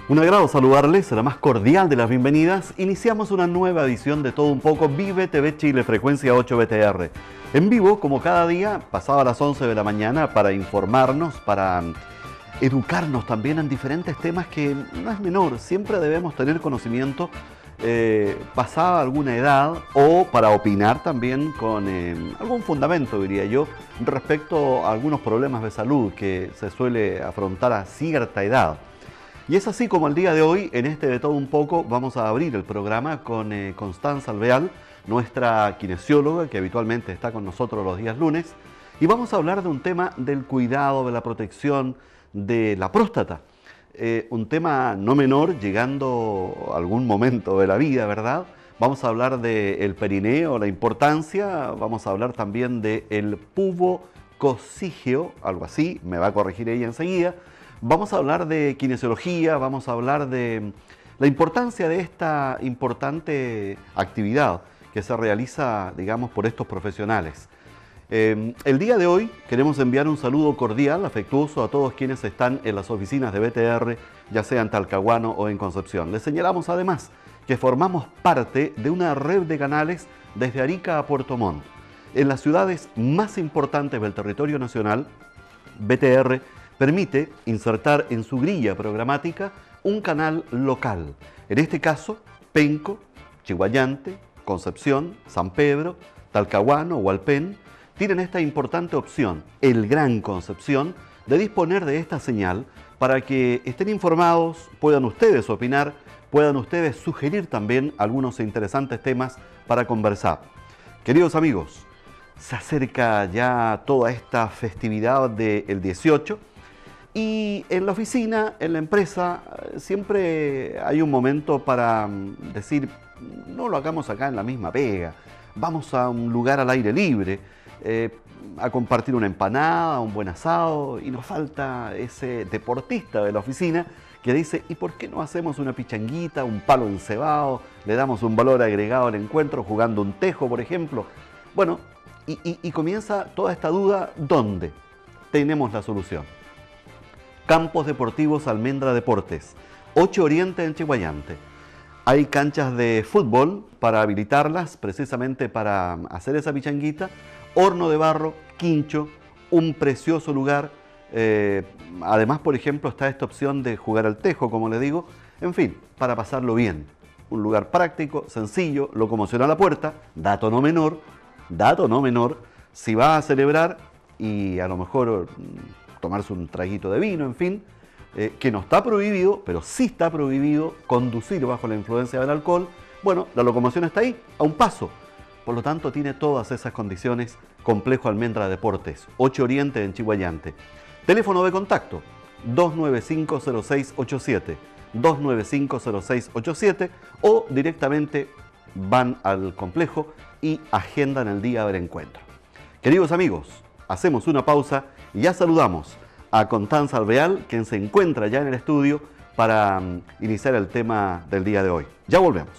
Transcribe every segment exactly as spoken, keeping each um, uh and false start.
Un agrado saludarles, la más cordial de las bienvenidas. Iniciamos una nueva edición de Todo Un Poco, Vive T V Chile, frecuencia ocho B T R. En vivo, como cada día, pasado a las once de la mañana, para informarnos, para educarnos también en diferentes temas que no es menor. Siempre debemos tener conocimiento eh, pasada alguna edad, o para opinar también con eh, algún fundamento, diría yo, respecto a algunos problemas de salud que se suele afrontar a cierta edad. Y es así como el día de hoy, en este de Todo Un Poco, vamos a abrir el programa con eh, Constanza Alvear, nuestra kinesióloga, que habitualmente está con nosotros los días lunes, y vamos a hablar de un tema del cuidado, de la protección de la próstata. Eh, un tema no menor, llegando a algún momento de la vida, ¿verdad? Vamos a hablar del perineo, la importancia, vamos a hablar también del pubococígeo, algo así, me va a corregir ella enseguida. Vamos a hablar de kinesiología, vamos a hablar de la importancia de esta importante actividad que se realiza, digamos, por estos profesionales. Eh, el día de hoy queremos enviar un saludo cordial, afectuoso a todos quienes están en las oficinas de B T R, ya sea en Talcahuano o en Concepción. Les señalamos además que formamos parte de una red de canales desde Arica a Puerto Montt. En las ciudades más importantes del territorio nacional, B T R permite insertar en su grilla programática un canal local. En este caso, Penco, Chiguayante, Concepción, San Pedro, Talcahuano, Hualpén, tienen esta importante opción, el Gran Concepción, de disponer de esta señal para que estén informados, puedan ustedes opinar, puedan ustedes sugerir también algunos interesantes temas para conversar. Queridos amigos, se acerca ya toda esta festividad del dieciocho, y en la oficina, en la empresa, siempre hay un momento para decir, no lo hagamos acá en la misma pega, vamos a un lugar al aire libre, eh, a compartir una empanada, un buen asado, y nos falta ese deportista de la oficina que dice, ¿y por qué no hacemos una pichanguita, un palo encebado, le damos un valor agregado al encuentro jugando un tejo, por ejemplo? Bueno, y, y, y comienza toda esta duda, ¿dónde? Tenemos la solución. Campos Deportivos Almendra Deportes, ocho Oriente en Chiguayante. Hay canchas de fútbol para habilitarlas, precisamente para hacer esa pichanguita, horno de barro, quincho, un precioso lugar. Eh, además, por ejemplo, está esta opción de jugar al tejo, como le digo, en fin, para pasarlo bien. Un lugar práctico, sencillo, locomoción a la puerta, dato no menor, dato no menor, si va a celebrar y a lo mejor tomarse un traguito de vino, en fin, eh, que no está prohibido, pero sí está prohibido conducir bajo la influencia del alcohol. Bueno, la locomoción está ahí, a un paso. Por lo tanto, tiene todas esas condiciones Complejo Almendra Deportes, ocho Oriente en Chiguayante. Teléfono de contacto, dos nueve cinco cero seis ocho siete, dos nueve cinco cero seis ocho siete, o directamente van al complejo y agendan el día del encuentro. Queridos amigos, hacemos una pausa y ya saludamos a Constanza Alvear, quien se encuentra ya en el estudio para um, iniciar el tema del día de hoy. Ya volvemos.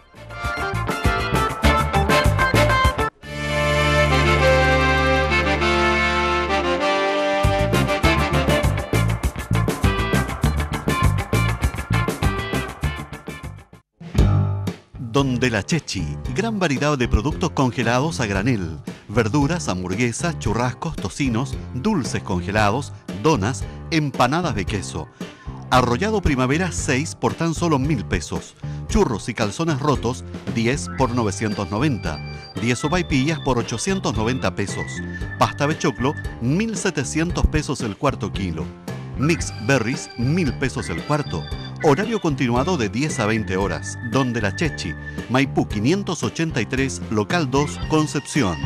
Donde la Chechi, gran variedad de productos congelados a granel, verduras, hamburguesas, churrascos, tocinos, dulces congelados, donas, empanadas de queso. Arrollado Primavera seis por tan solo mil pesos. Churros y calzones rotos diez por novecientos noventa. diez sopaipillas por ochocientos noventa pesos. Pasta de choclo mil setecientos pesos el cuarto kilo. Mix Berries mil pesos el cuarto. Horario continuado de diez a veinte horas. Donde la Chechi, Maipú quinientos ochenta y tres, local dos, Concepción.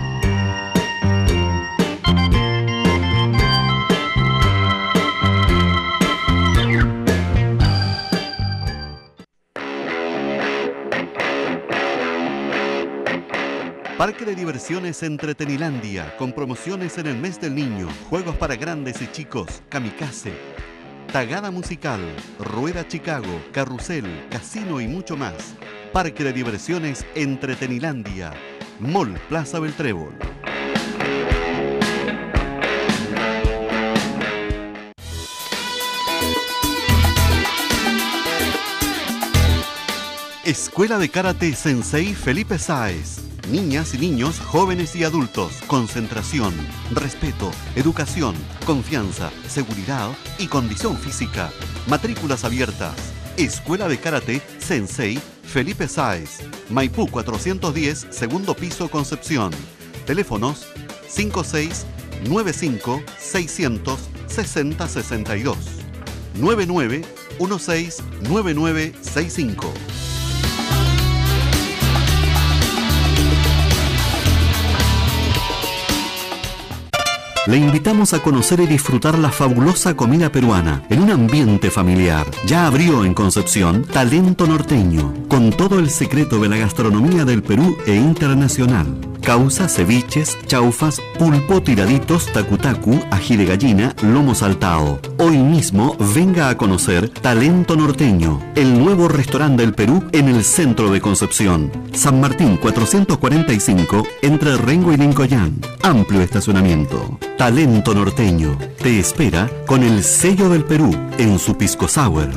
Parque de diversiones Entretenilandia, con promociones en el mes del niño, juegos para grandes y chicos, kamikaze, tagada musical, rueda Chicago, carrusel, casino y mucho más. Parque de diversiones Entretenilandia, Mall Plaza Beltrébol. Escuela de Karate Sensei Felipe Sáez. Niñas y niños, jóvenes y adultos. Concentración, respeto, educación, confianza, seguridad y condición física. Matrículas abiertas. Escuela de Karate Sensei Felipe Sáez. Maipú cuatrocientos diez, segundo piso, Concepción. Teléfonos cinco seis nueve cinco seiscientos sesenta sesenta y dos. nueve nueve uno seis nueve nueve seis cinco. Le invitamos a conocer y disfrutar la fabulosa comida peruana en un ambiente familiar. Ya abrió en Concepción Talento Norteño, con todo el secreto de la gastronomía del Perú e internacional. Causa, ceviches, chaufas, pulpo, tiraditos, tacu-tacu, ají de gallina, lomo saltado. Hoy mismo venga a conocer Talento Norteño, el nuevo restaurante del Perú en el centro de Concepción. San Martín cuatrocientos cuarenta y cinco, entre Rengo y Lincoyán. Amplio estacionamiento. Talento Norteño te espera con el sello del Perú en su pisco sour.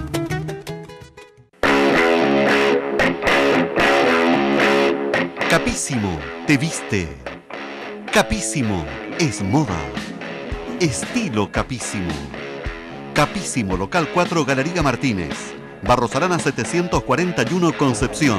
Capísimo te viste. Capísimo es moda. Estilo Capísimo. Capísimo, local cuatro, Galería Martínez. Barros Arana setecientos cuarenta y uno, Concepción.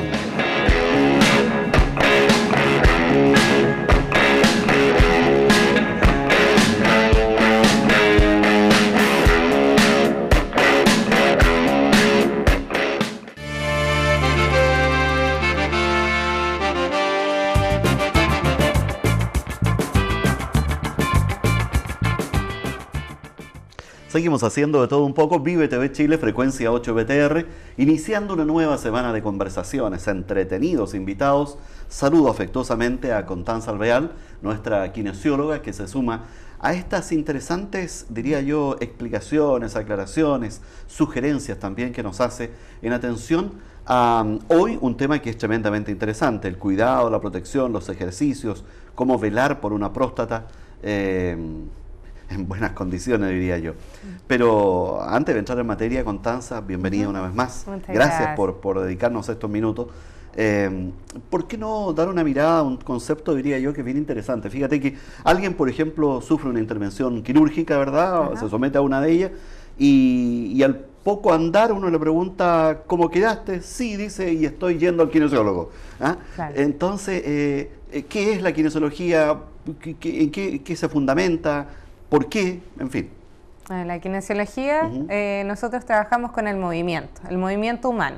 Seguimos haciendo de todo un poco. Vive T V Chile, frecuencia ocho B T R, iniciando una nueva semana de conversaciones, entretenidos invitados. Saludo afectuosamente a Constanza Alvear, nuestra kinesióloga, que se suma a estas interesantes, diría yo, explicaciones, aclaraciones, sugerencias también que nos hace en atención a um, hoy un tema que es tremendamente interesante: el cuidado, la protección, los ejercicios, cómo velar por una próstata eh, en buenas condiciones, diría yo. Pero antes de entrar en materia, Constanza, bienvenida uh-huh. una vez más. Muchas gracias gracias por, por dedicarnos estos minutos. Eh, ¿Por qué no dar una mirada a un concepto, diría yo, que es bien interesante? Fíjate que alguien, por ejemplo, sufre una intervención quirúrgica, ¿verdad? Uh-huh. Se somete a una de ellas y, y al poco andar uno le pregunta, ¿cómo quedaste? Sí, dice, y estoy yendo al kinesiólogo. ¿Ah? Claro. Entonces, eh, ¿qué es la kinesiología? ¿Qué, qué, ¿En qué, qué se fundamenta? ¿Por qué? En fin. En la kinesiología, uh-huh. eh, nosotros trabajamos con el movimiento, el movimiento humano.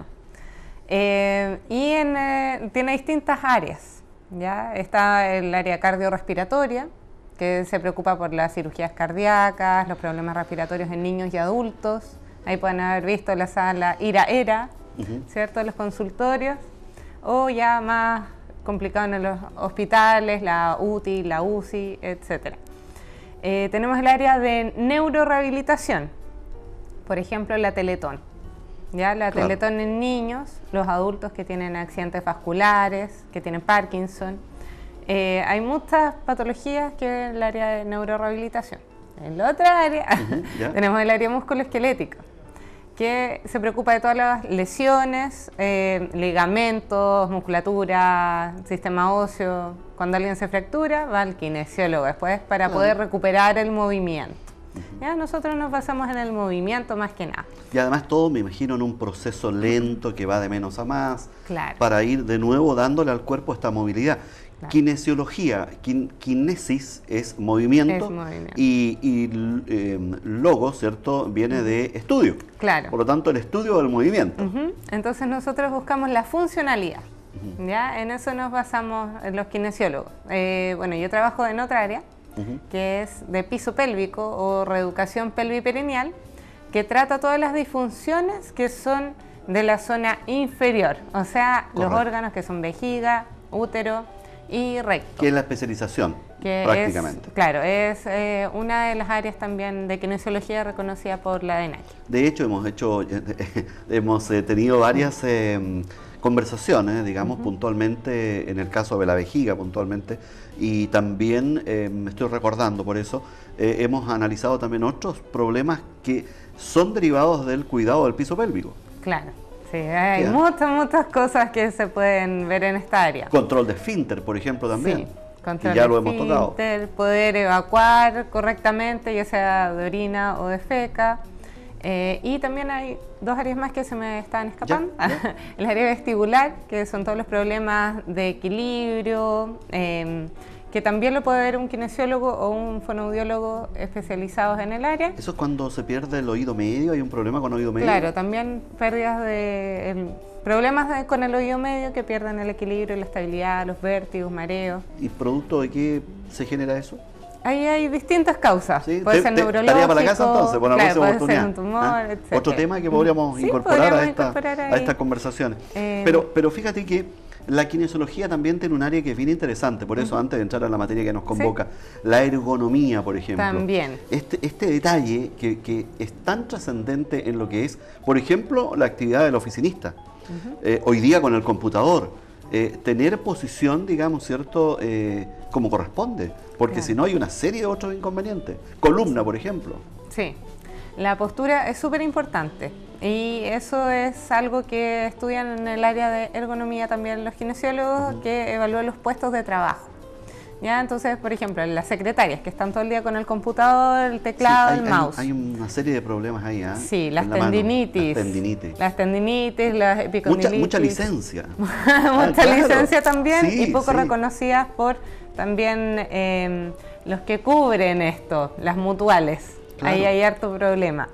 Eh, y en, eh, tiene distintas áreas. ¿Ya? Está el área cardiorrespiratoria, que se preocupa por las cirugías cardíacas, los problemas respiratorios en niños y adultos. Ahí pueden haber visto la sala IRA-ERA, uh-huh. ¿cierto? Los consultorios. O ya más complicado en los hospitales, la U T I, la U C I, etcétera. Eh, tenemos el área de neurorehabilitación, por ejemplo la Teletón, ¿ya? La claro. Teletón en niños, los adultos que tienen accidentes vasculares, que tienen Parkinson. Eh, hay muchas patologías que es el área de neurorehabilitación. En la otra área uh-huh, yeah. tenemos el área musculoesquelética, que se preocupa de todas las lesiones, eh, ligamentos, musculatura, sistema óseo. Cuando alguien se fractura, va al kinesiólogo después para claro. poder recuperar el movimiento. Uh-huh. ¿Ya? Nosotros nos basamos en el movimiento más que nada. Y además todo, me imagino, en un proceso lento que va de menos a más, claro. para ir de nuevo dándole al cuerpo esta movilidad. Claro. Kinesiología, kin, kinesis es movimiento, es movimiento. y, y eh, logo, ¿cierto?, viene de estudio. Claro. Por lo tanto, el estudio del movimiento. Uh-huh. Entonces nosotros buscamos la funcionalidad. Uh-huh. ¿Ya? En eso nos basamos los kinesiólogos. Eh, bueno, yo trabajo en otra área, uh-huh. que es de piso pélvico o reeducación pelviperineal, que trata todas las disfunciones que son de la zona inferior, o sea, Correcto. Los órganos que son vejiga, útero y recto. ¿Qué es la especialización? Que prácticamente. Es, claro, es eh, una de las áreas también de kinesiología reconocida por la D N A C. De hecho, hemos hecho, hemos eh, tenido varias eh, conversaciones, digamos, uh-huh. puntualmente, en el caso de la vejiga, puntualmente, y también, eh, me estoy recordando por eso, eh, hemos analizado también otros problemas que son derivados del cuidado del piso pélvico. Claro. Sí, hay ¿Qué? muchas, muchas cosas que se pueden ver en esta área. Control de esfínter, por ejemplo, también. Sí, control y ya de lo hemos tocado. esfínter, poder evacuar correctamente, ya sea de orina o de feca. Eh, y también hay dos áreas más que se me están escapando. Ya, ya. El área vestibular, que son todos los problemas de equilibrio, eh, que también lo puede ver un kinesiólogo o un fonoaudiólogo especializados en el área. Eso es cuando se pierde el oído medio, hay un problema con oído medio. Claro, también pérdidas de... El, problemas de, con el oído medio que pierden el equilibrio, la estabilidad, los vértigos, mareos. ¿Y producto de qué se genera eso? Ahí hay distintas causas. Sí, Puede te- ser te- neurológico, tarea para la casa entonces, por la claro, próxima puede ser oportunidad. un tumor, ¿Ah? etcétera. Otro tema que podríamos Sí, incorporar, podríamos a, esta- incorporar a ahí. estas conversaciones. Eh, pero, pero fíjate que la kinesiología también tiene un área que es bien interesante, por eso antes de entrar a la materia que nos convoca, la ergonomía, por ejemplo. También. Este, este detalle que, que es tan trascendente en lo que es, por ejemplo, la actividad del oficinista. Eh, hoy día con el computador, eh, tener posición, digamos, ¿cierto?, eh, como corresponde, porque Claro. si no hay una serie de otros inconvenientes. Columna, por ejemplo. Sí, la postura es súper importante y eso es algo que estudian en el área de ergonomía también los kinesiólogos, que evalúan los puestos de trabajo. ¿Ya? Entonces, por ejemplo, las secretarias que están todo el día con el computador, el teclado, Sí, hay, el hay- mouse. Hay, una serie de problemas ahí, ¿ah? Sí, las En la mano. tendinitis, Las tendinitis. las tendinitis, las Mucha, epicondilitis. mucha licencia. Mucha Ah, claro. licencia también Sí, y poco sí. reconocidas por también eh, los que cubren esto, las mutuales. Claro. Ahí hay harto problema.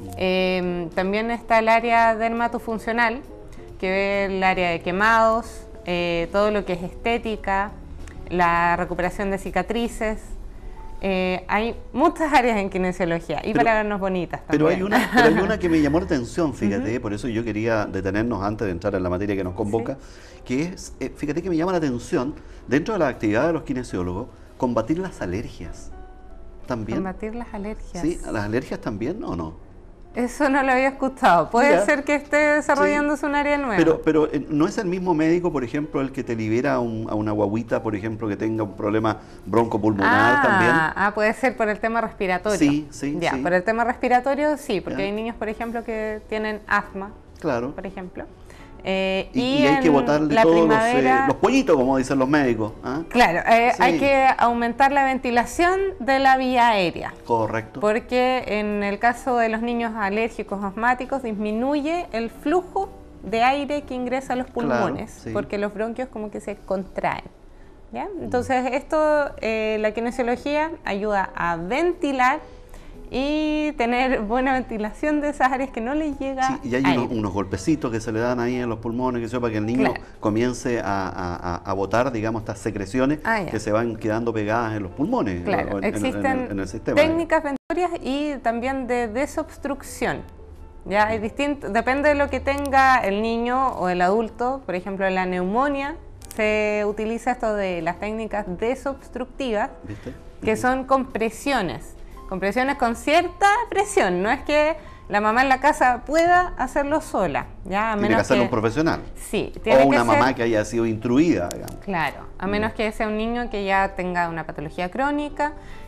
Eh, también está el área dermatofuncional, que ve el área de quemados, eh, todo lo que es estética, la recuperación de cicatrices. Eh, hay muchas áreas en kinesiología y Pero- para vernos bonitas también. Pero hay, una, pero hay una que me llamó la atención, fíjate, por eso yo quería detenernos antes de entrar en la materia que nos convoca, que es, eh, fíjate que me llama la atención, dentro de la actividad de los kinesiólogos, combatir las alergias. ¿También? Combatir las alergias. Sí, ¿las alergias también o no? Eso no lo había escuchado. Puede Ya. ser que esté desarrollándose un área nueva. Pero, pero eh, ¿no es el mismo médico, por ejemplo, el que te libera a, un- a una guaguita, por ejemplo, que tenga un problema broncopulmonar ah, también? ah, puede ser por el tema respiratorio. Sí, sí, Ya, sí. por el tema respiratorio sí, porque Ya. hay niños, por ejemplo, que tienen asma, Claro. por ejemplo. Eh, Y, y hay que en botarle la todos los, primavera, eh, los pollitos, como dicen los médicos. ¿Ah? Claro, eh, Sí. hay que aumentar la ventilación de la vía aérea. Correcto. Porque en el caso de los niños alérgicos asmáticos disminuye el flujo de aire que ingresa a los Claro, pulmones, sí. porque los bronquios como que se contraen. ¿Ya? Entonces esto, eh, la kinesiología ayuda a ventilar y tener buena ventilación de esas áreas que no les llega Sí, y hay aire. unos, unos golpecitos que se le dan ahí en los pulmones, que sea, para que el niño Claro. comience a, a, a- a botar, digamos, estas secreciones Ah, ya. que se van quedando pegadas en los pulmones. Claro, o en- en- en- existen en el sistema. técnicas ventorias y también de desobstrucción. Ya hay distinto, depende de lo que tenga el niño o el adulto. Por ejemplo, en la neumonía se utiliza esto de las técnicas desobstructivas, ¿Viste? que son compresiones. Compresiones con cierta presión. No es que la mamá en la casa pueda hacerlo sola. Ya, a Tiene que menos hacerlo que un profesional. Sí, tiene O una que ser- mamá que haya sido instruida, digamos. Claro, a menos que sea un niño que ya tenga una patología crónica,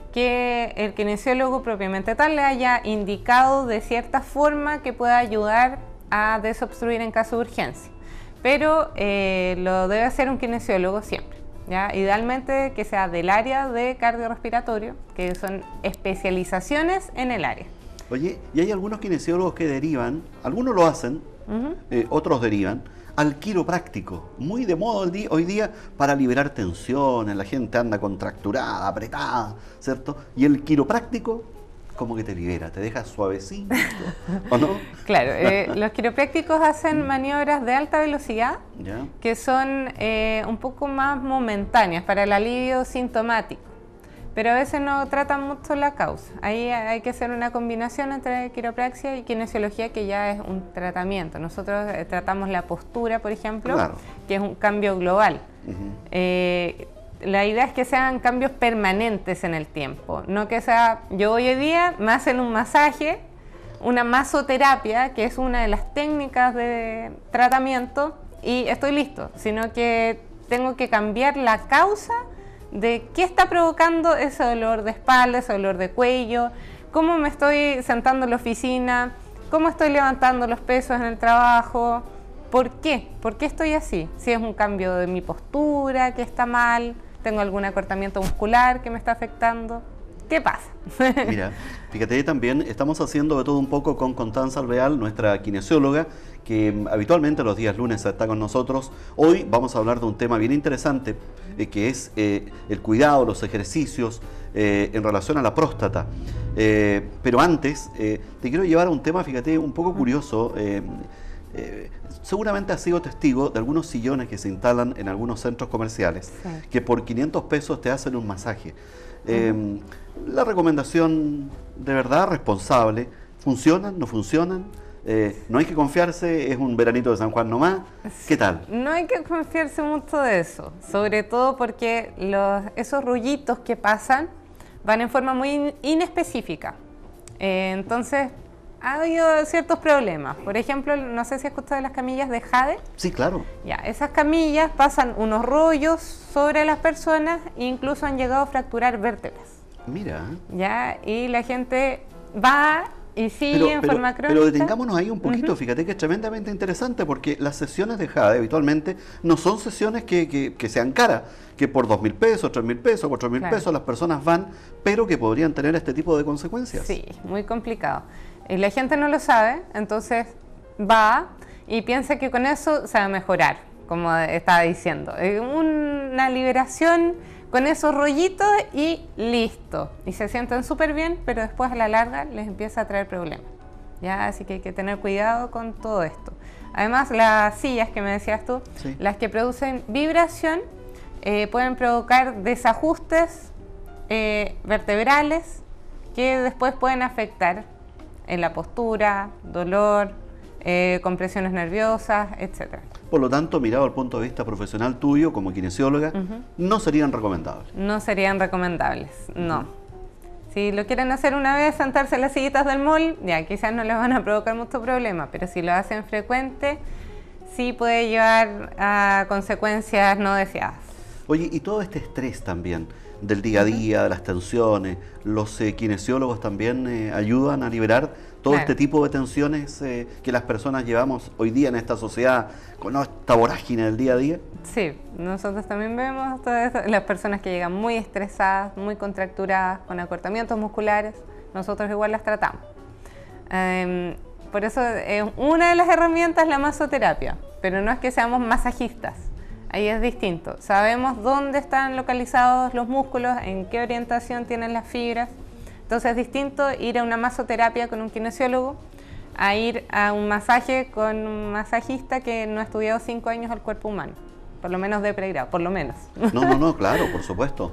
que el kinesiólogo propiamente tal le haya indicado de cierta forma que pueda ayudar a desobstruir en caso de urgencia. Pero eh, lo debe hacer un kinesiólogo siempre. ¿Ya? Idealmente que sea del área de cardiorrespiratorio, que son especializaciones en el área. Oye, y hay algunos kinesiólogos que derivan, algunos lo hacen, Ujú. eh, otros derivan, al quiropráctico, muy de moda hoy día, hoy día para liberar tensiones, la gente anda contracturada, apretada, ¿cierto? Y el quiropráctico como que te libera, te deja suavecito, ¿o no? Claro, eh, los quiroprácticos hacen maniobras de alta velocidad ¿Ya? que son eh, un poco más momentáneas para el alivio sintomático, pero a veces no tratan mucho la causa. Ahí hay que hacer una combinación entre quiropraxia y kinesiología, que ya es un tratamiento. Nosotros eh, tratamos la postura, por ejemplo, Claro. que es un cambio global. Ujú. Eh, la idea es que sean cambios permanentes en el tiempo, no que sea, yo hoy día me hacen un masaje, una masoterapia, que es una de las técnicas de tratamiento, y estoy listo, sino que tengo que cambiar la causa de qué está provocando ese dolor de espalda, ese dolor de cuello, cómo me estoy sentando en la oficina, cómo estoy levantando los pesos en el trabajo, ¿por qué? ¿Por qué estoy así? Si es un cambio de mi postura que está mal, tengo algún acortamiento muscular que me está afectando. ¿Qué pasa? Mira, fíjate, también estamos haciendo de todo un poco con Constanza Alvear, nuestra kinesióloga, que habitualmente los días lunes está con nosotros. Hoy vamos a hablar de un tema bien interesante, eh, que es eh, el cuidado, los ejercicios eh, en relación a la próstata. Eh, pero antes, eh, te quiero llevar a un tema, fíjate, un poco curioso. Eh, eh, seguramente has sido testigo de algunos sillones que se instalan en algunos centros comerciales, sí, que por quinientos pesos te hacen un masaje. Eh, uh-huh. La recomendación de verdad responsable, ¿funcionan? ¿No funcionan? Eh, no hay que confiarse, es un veranito de San Juan nomás. ¿Qué tal? No hay que confiarse mucho de eso, sobre todo porque los, esos rollitos que pasan van en forma muy inespecífica. Eh, entonces, ha habido ciertos problemas. Por ejemplo, no sé si has escuchado de las camillas de Jade. Sí, claro. Ya, esas camillas pasan unos rollos sobre las personas e incluso han llegado a fracturar vértebras. Mira. Ya, y la gente va y sigue pero, en pero, forma crónica. Pero detengámonos ahí un poquito, uh-huh. Fíjate que es tremendamente interesante porque las sesiones de Jade habitualmente no son sesiones que, que, que sean caras, que por dos mil pesos, tres mil pesos, cuatro mil claro. pesos las personas van, pero que podrían tener este tipo de consecuencias. Sí, muy complicado. Y la gente no lo sabe, entonces va y piensa que con eso se va a mejorar, como estaba diciendo. Una liberación con esos rollitos y listo. Y se sienten súper bien, pero después a la larga les empieza a traer problemas. ¿Ya? Así que hay que tener cuidado con todo esto. Además, las sillas que me decías tú, sí, las que producen vibración, eh, pueden provocar desajustes eh, vertebrales que después pueden afectar en la postura, dolor, eh, compresiones nerviosas, etcétera. Por lo tanto, mirado al punto de vista profesional tuyo como kinesióloga, uh-huh, no serían recomendables. No serían recomendables, no. Uh-huh. Si lo quieren hacer una vez, sentarse en las sillitas del mall, ya quizás no les van a provocar mucho problema, pero si lo hacen frecuente, sí puede llevar a consecuencias no deseadas. Oye, y todo este estrés también del día a día, de las tensiones, los eh, kinesiólogos también eh, ayudan a liberar todo claro. este tipo de tensiones eh, que las personas llevamos hoy día en esta sociedad con esta vorágine del día a día. Sí, nosotros también vemos todas las personas que llegan muy estresadas, muy contracturadas, con acortamientos musculares, nosotros igual las tratamos. Eh, por eso eh, una de las herramientas es la masoterapia, pero no es que seamos masajistas. Ahí es distinto. Sabemos dónde están localizados los músculos, en qué orientación tienen las fibras. Entonces es distinto ir a una masoterapia con un kinesiólogo a ir a un masaje con un masajista que no ha estudiado cinco años al cuerpo humano. Por lo menos de pregrado, por lo menos. No, no, no, claro, por supuesto.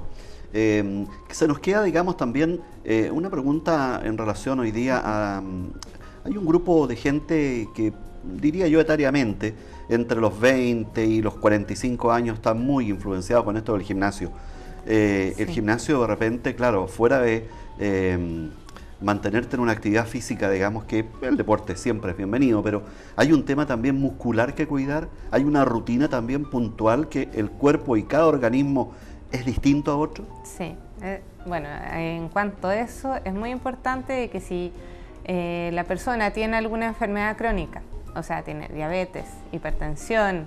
Eh, se nos queda, digamos, también eh, una pregunta en relación hoy día a... Um, hay un grupo de gente que, diría yo etariamente, entre los veinte y los cuarenta y cinco años está muy influenciado con esto del gimnasio. Eh, sí. El gimnasio de repente, claro, fuera de eh, mantenerte en una actividad física, digamos que el deporte siempre es bienvenido, pero hay un tema también muscular que cuidar, hay una rutina también puntual que el cuerpo y cada organismo es distinto a otro. Sí, eh, bueno, en cuanto a eso es muy importante que si eh, la persona tiene alguna enfermedad crónica, o sea, tiene diabetes, hipertensión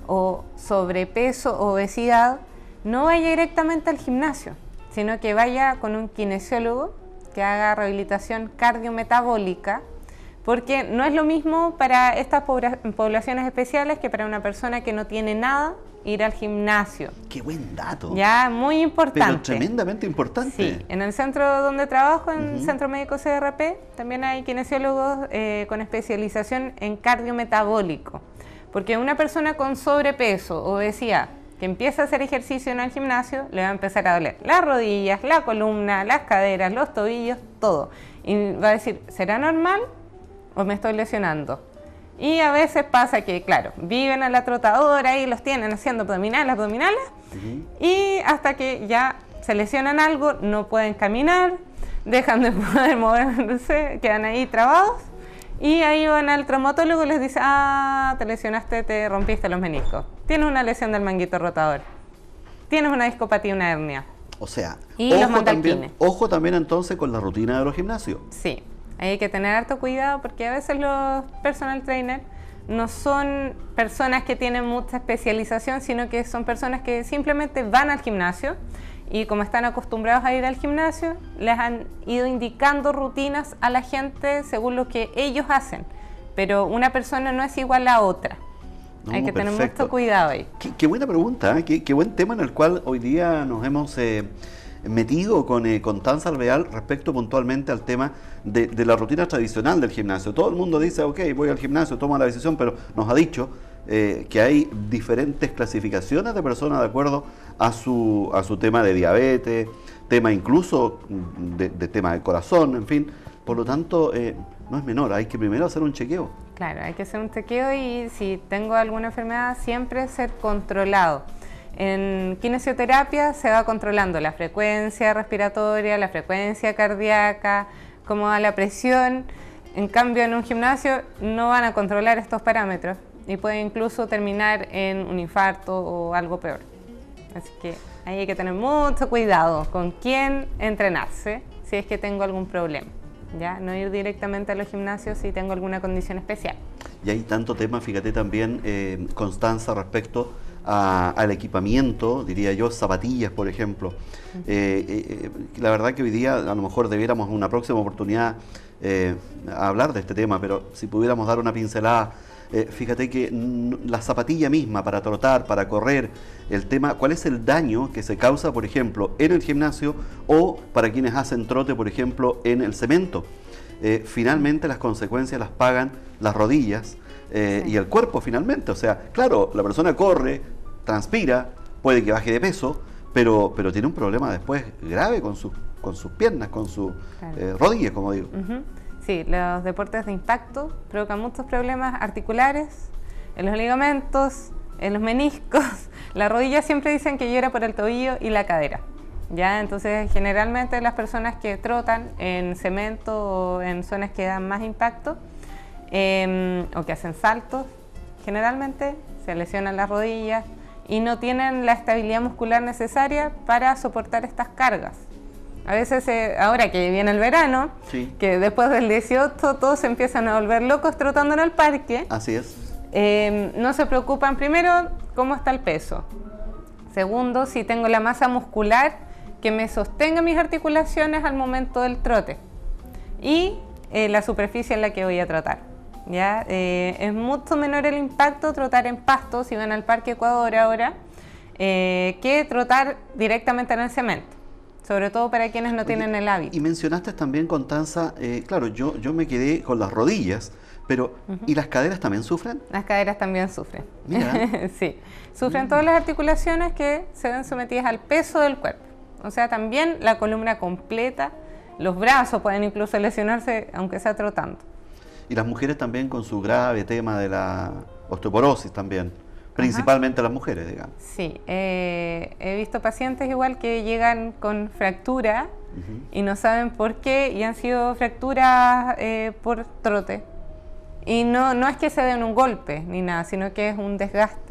o sobrepeso o obesidad, no vaya directamente al gimnasio, sino que vaya con un kinesiólogo que haga rehabilitación cardiometabólica, porque no es lo mismo para estas poblaciones especiales que para una persona que no tiene nada ir al gimnasio. ¡Qué buen dato! Ya, muy importante. Pero tremendamente importante. Sí, en el centro donde trabajo, en el uh-huh. Centro Médico C R P, también hay kinesiólogos eh, con especialización en cardiometabólico, porque una persona con sobrepeso, obesidad, que empieza a hacer ejercicio en el gimnasio, le va a empezar a doler las rodillas, la columna, las caderas, los tobillos, todo. Y va a decir, ¿será normal o me estoy lesionando? Y a veces pasa que, claro, viven a la trotadora y los tienen haciendo abdominales, abdominales, uh-huh. y hasta que ya se lesionan algo, no pueden caminar, dejan de poder moverse, quedan ahí trabados, y ahí van al traumatólogo y les dice, ah, te lesionaste, te rompiste los meniscos, tienes una lesión del manguito rotador, tienes una discopatía, una hernia. O sea, y ojo, los manda al también, kine. Ojo también entonces con la rutina de los gimnasios. Sí. Hay que tener harto cuidado porque a veces los personal trainers no son personas que tienen mucha especialización, sino que son personas que simplemente van al gimnasio y como están acostumbrados a ir al gimnasio, les han ido indicando rutinas a la gente según lo que ellos hacen. Pero una persona no es igual a otra. No, hay que perfecto. tener mucho cuidado ahí. Qué, qué buena pregunta, ¿eh? qué, qué buen tema en el cual hoy día nos hemos eh, metido con eh, Constanza Alvear respecto puntualmente al tema de, de la rutina tradicional del gimnasio. Todo el mundo dice, ok, voy al gimnasio, toma la decisión, pero nos ha dicho eh, que hay diferentes clasificaciones de personas de acuerdo a su, a su tema de diabetes, tema incluso de, de tema del corazón, en fin. Por lo tanto, eh, no es menor, hay que primero hacer un chequeo. Claro, hay que hacer un chequeo y si tengo alguna enfermedad, siempre ser controlado. En kinesioterapia se va controlando la frecuencia respiratoria, la frecuencia cardíaca, cómo va la presión. En cambio, en un gimnasio no van a controlar estos parámetros y puede incluso terminar en un infarto o algo peor. Así que ahí hay que tener mucho cuidado con quién entrenarse si es que tengo algún problema. ¿Ya? No ir directamente a los gimnasios si tengo alguna condición especial. Y hay tanto tema, fíjate también, eh, Constanza, respecto a, al equipamiento, diría yo, zapatillas, por ejemplo. Uh-huh. eh, eh, la verdad que hoy día a lo mejor debiéramos en una próxima oportunidad eh, hablar de este tema, pero si pudiéramos dar una pincelada, eh, fíjate que la zapatilla misma para trotar, para correr, el tema, ¿cuál es el daño que se causa, por ejemplo, en el gimnasio o para quienes hacen trote, por ejemplo, en el cemento? Eh, finalmente las consecuencias las pagan las rodillas eh, sí. y el cuerpo finalmente. O sea, claro, la persona corre, transpira, puede que baje de peso, pero, pero tiene un problema después grave con, su, con sus piernas, con sus claro. eh, rodillas, como digo. Uh-huh. Sí, los deportes de impacto provocan muchos problemas articulares, en los ligamentos, en los meniscos. La rodilla siempre dicen que llora por el tobillo y la cadera. ¿Ya? Entonces, generalmente las personas que trotan en cemento o en zonas que dan más impacto eh, o que hacen saltos, generalmente se lesionan las rodillas y no tienen la estabilidad muscular necesaria para soportar estas cargas. A veces, eh, ahora que viene el verano, sí. que después del dieciocho todos se empiezan a volver locos trotando en el parque. Así es. Eh, no se preocupan, primero, cómo está el peso. Segundo, si tengo la masa muscular que me sostenga mis articulaciones al momento del trote. Y eh, la superficie en la que voy a trotar. ¿Ya? Eh, es mucho menor el impacto trotar en pasto, si van al Parque Ecuador ahora, eh, que trotar directamente en el cemento. Sobre todo para quienes no Oye, tienen el hábito. Y mencionaste también, Constanza, eh, claro, yo, yo me quedé con las rodillas, pero uh-huh. ¿y las caderas también sufren? Las caderas también sufren. Mira. Sí, sufren mm. todas las articulaciones que se ven sometidas al peso del cuerpo. O sea, también la columna completa, los brazos pueden incluso lesionarse aunque sea trotando. Y las mujeres también con su grave tema de la osteoporosis también. Principalmente Ajá. las mujeres, digamos. Sí, eh, he visto pacientes igual que llegan con fractura uh-huh. y no saben por qué y han sido fracturas eh, por trote. Y no, no es que se den un golpe ni nada, sino que es un desgaste.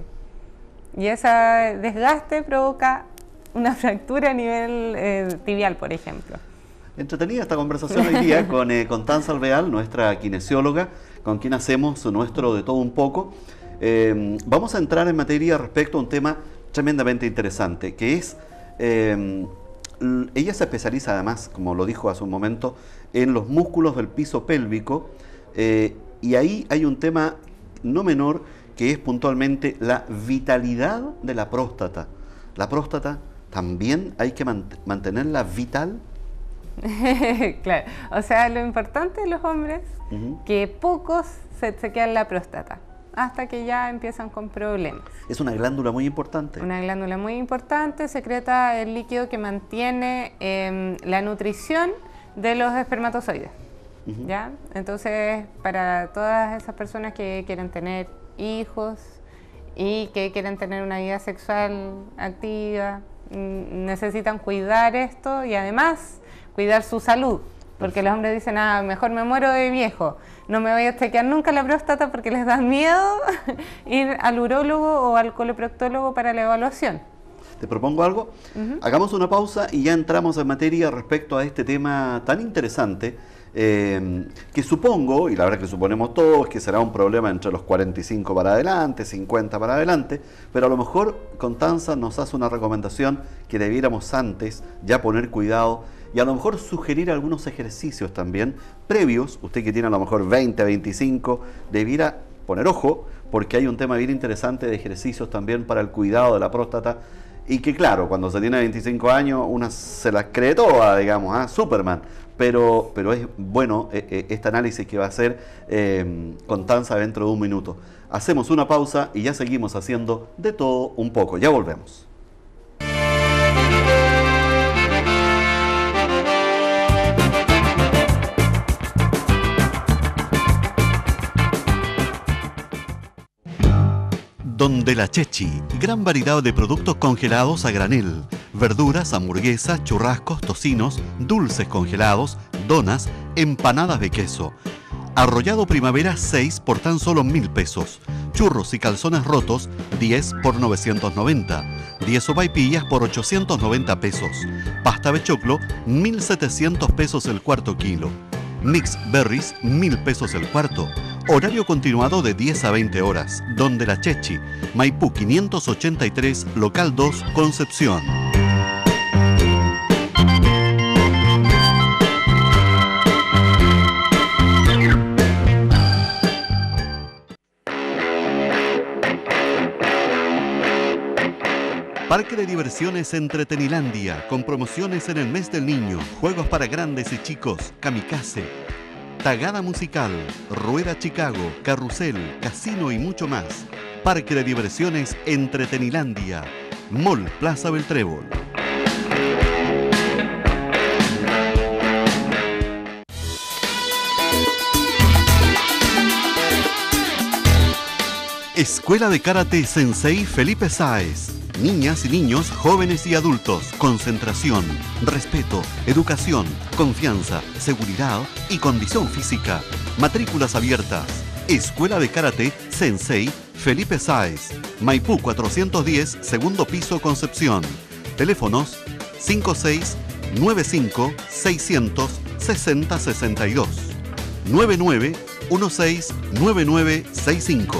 Y ese desgaste provoca una fractura a nivel eh, tibial, por ejemplo. Entretenida esta conversación hoy día con eh, Constanza Alvear, nuestra kinesióloga, con quien hacemos nuestro de todo un poco. Eh, vamos a entrar en materia respecto a un tema tremendamente interesante, que es, eh, ella se especializa además, como lo dijo hace un momento, en los músculos del piso pélvico, eh, y ahí hay un tema no menor, que es puntualmente la vitalidad de la próstata. La próstata también hay que mant- mantenerla vital. Claro, o sea, lo importante de los hombres, uh-huh. que pocos se chequean la próstata hasta que ya empiezan con problemas. Es una glándula muy importante. Una glándula muy importante, secreta el líquido que mantiene eh, la nutrición de los espermatozoides. Uh-huh. ¿Ya? Entonces, para todas esas personas que quieren tener hijos y que quieren tener una vida sexual activa, necesitan cuidar esto y además cuidar su salud. Porque los hombres dicen, ah, mejor me muero de viejo, no me voy a chequear nunca la próstata porque les da miedo ir al urólogo o al coloproctólogo para la evaluación. Te propongo algo, uh-huh. hagamos una pausa y ya entramos en materia respecto a este tema tan interesante eh, que supongo, y la verdad que suponemos todos, que será un problema entre los cuarenta y cinco para adelante, cincuenta para adelante, pero a lo mejor Constanza nos hace una recomendación que debiéramos antes ya poner cuidado y a lo mejor sugerir algunos ejercicios también previos. Usted que tiene a lo mejor veinte, veinticinco, debiera poner ojo, porque hay un tema bien interesante de ejercicios también para el cuidado de la próstata, y que claro, cuando se tiene veinticinco años, una se las cree todas, digamos, ¿eh? Superman, pero, pero es bueno eh, eh, este análisis que va a hacer eh, Constanza dentro de un minuto. Hacemos una pausa y ya seguimos haciendo de todo un poco, ya volvemos. Donde la Chechi, gran variedad de productos congelados a granel, verduras, hamburguesas, churrascos, tocinos, dulces congelados, donas, empanadas de queso. Arrollado Primavera seis por tan solo mil pesos. Churros y calzones rotos diez por novecientos noventa. diez sopaipillas por ochocientos noventa pesos. Pasta de choclo mil setecientos pesos el cuarto kilo. Mix Berries mil pesos el cuarto. Horario continuado de diez a veinte horas. Donde la Chechi, Maipú quinientos ochenta y tres, local dos, Concepción. Parque de diversiones Entretenilandia, con promociones en el mes del niño, juegos para grandes y chicos, kamikaze, tagada musical, rueda Chicago, carrusel, casino y mucho más. Parque de diversiones Entretenilandia, Mall Plaza Beltrébol. Escuela de Karate Sensei Felipe Sáez. Niñas y niños, jóvenes y adultos, concentración, respeto, educación, confianza, seguridad y condición física. Matrículas abiertas. Escuela de Karate Sensei Felipe Sáez, Maipú cuatrocientos diez, segundo piso, Concepción. Teléfonos cinco seis nueve cinco seiscientos sesenta sesenta y dos, nueve nueve uno seis nueve nueve seis cinco.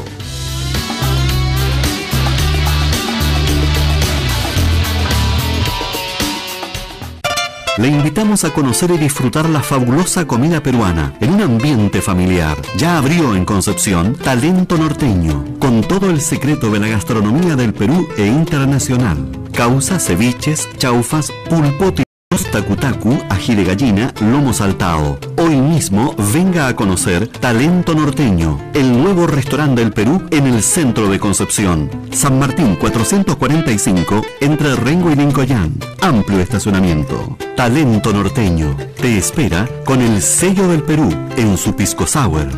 Le invitamos a conocer y disfrutar la fabulosa comida peruana en un ambiente familiar. Ya abrió en Concepción Talento Norteño, con todo el secreto de la gastronomía del Perú e internacional. Causa, ceviches, chaufas, pulpo, tacu-tacu, ají de gallina, lomo saltado. Hoy mismo venga a conocer Talento Norteño, el nuevo restaurante del Perú en el centro de Concepción. San Martín cuatrocientos cuarenta y cinco, entre Rengo y Lincoyán. Amplio estacionamiento. Talento Norteño te espera con el sello del Perú en su pisco sour.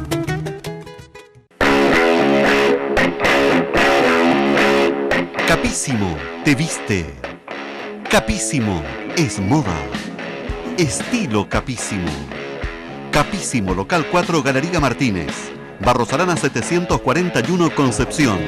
Capísimo te viste. Capísimo es moda. Estilo Capísimo. Capísimo, local cuatro, Galería Martínez. Barros Arana setecientos cuarenta y uno, Concepción.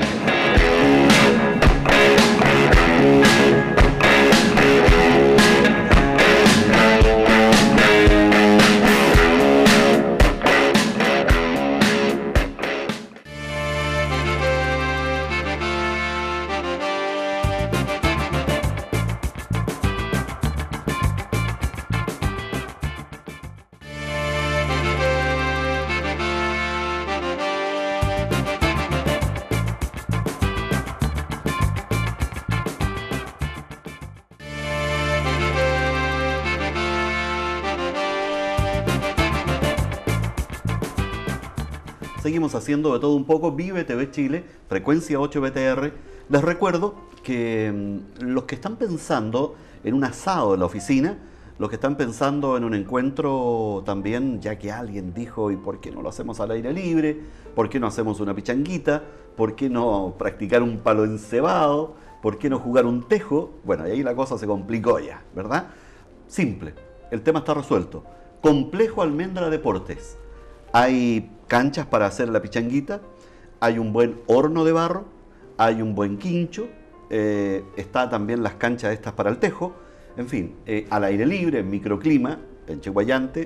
Seguimos haciendo de todo un poco. Vive T V Chile, frecuencia ocho B T R. Les recuerdo que mmm, los que están pensando en un asado en la oficina, los que están pensando en un encuentro también, ya que alguien dijo, ¿y por qué no lo hacemos al aire libre? ¿Por qué no hacemos una pichanguita? ¿Por qué no practicar un palo encebado? ¿Por qué no jugar un tejo? Bueno, y ahí la cosa se complicó ya, ¿verdad? Simple, el tema está resuelto. Complejo Almendra Deportes. Hay canchas para hacer la pichanguita, hay un buen horno de barro, hay un buen quincho, eh, está también las canchas estas para el tejo, en fin, eh, al aire libre, en microclima, en Chihuayante,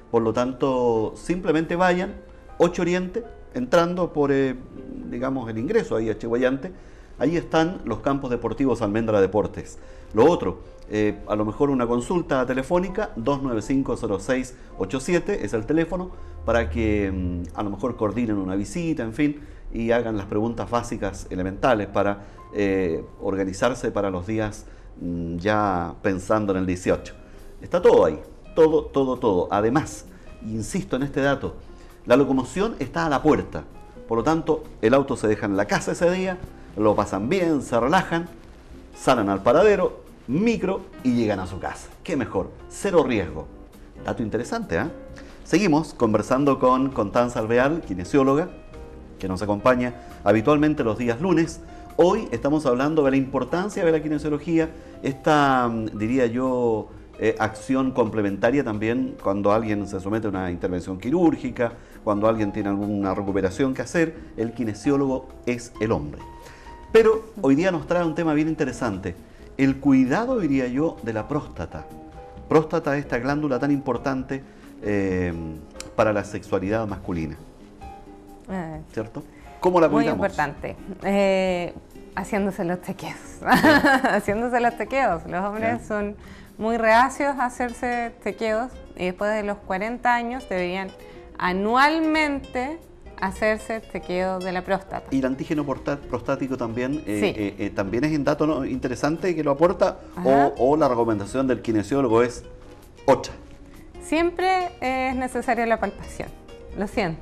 Por lo tanto, simplemente vayan, ocho Oriente, entrando por, eh, digamos, el ingreso ahí a Chiguayante. Ahí están los campos deportivos Almendra Deportes. Lo otro, eh, a lo mejor una consulta telefónica, dos nueve cinco, cero seis ocho siete es el teléfono, para que mm, a lo mejor coordinen una visita, en fin, y hagan las preguntas básicas elementales para eh, organizarse para los días mm, ya pensando en el dieciocho. Está todo ahí, todo, todo, todo. Además, insisto en este dato, la locomoción está a la puerta. Por lo tanto, el auto se deja en la casa ese día, lo pasan bien, se relajan, salen al paradero, micro y llegan a su casa. ¿Qué mejor? Cero riesgo. Dato interesante, ¿eh? Seguimos conversando con Constanza Alvear, kinesióloga, que nos acompaña habitualmente los días lunes. Hoy estamos hablando de la importancia de la kinesiología, esta, diría yo, eh, acción complementaria también cuando alguien se somete a una intervención quirúrgica, cuando alguien tiene alguna recuperación que hacer, el kinesiólogo es el hombre. Pero hoy día nos trae un tema bien interesante, el cuidado, diría yo, de la próstata. Próstata, esta glándula tan importante eh, para la sexualidad masculina. Eh, ¿Cierto? ¿Cómo la cuidamos? Muy importante. Eh, haciéndose los tequeos. haciéndose los tequeos. Los hombres yeah. son muy reacios a hacerse tequeos y después de los cuarenta años deberían anualmente hacerse tequeo de la próstata. ¿Y el antígeno prostático también eh, sí. eh, eh, también es un dato ¿no? interesante que lo aporta? O, ¿O la recomendación del kinesiólogo es otra? Siempre es necesaria la palpación. Lo siento.